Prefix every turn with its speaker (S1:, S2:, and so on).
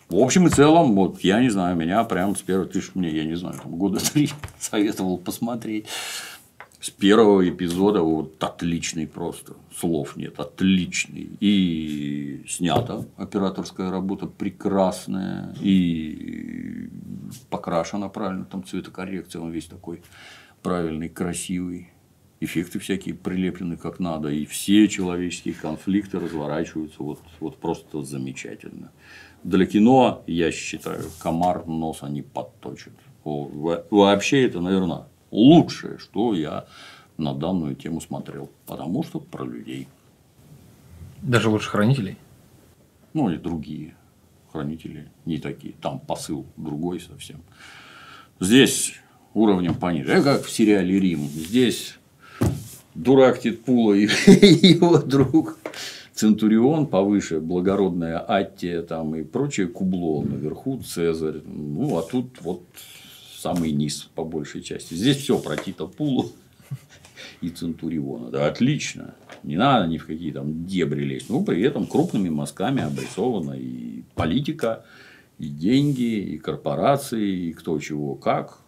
S1: В общем и целом, вот я не знаю, меня прям с первого, ты ж мне, я не знаю, там, года 3 советовал посмотреть. С первого эпизода вот отличный просто, слов нет, отличный. И снята операторская работа прекрасная, и покрашена правильно, там цветокоррекция, он весь такой правильный, красивый. Эффекты всякие прилеплены как надо, и все человеческие конфликты разворачиваются вот просто замечательно. Для кино, я считаю, комар носа не подточит. Вообще это, наверное, лучшее, что я на данную тему смотрел, потому что про людей.
S2: Даже лучше «Хранителей»?
S1: Ну и другие хранители не такие, там посыл другой совсем. Здесь уровнем пониже, как в сериале «Рим». Здесь дурак Титпула и его друг Центурион повыше, благородная Аттия там и прочее кубло, наверху Цезарь. Ну, а тут вот самый низ по большей части. Здесь все про Тита Пулу и Центуриона. Да, отлично. Не надо ни в какие там дебри лезть. Но при этом крупными мазками обрисована и политика, и деньги, и корпорации, и кто чего как.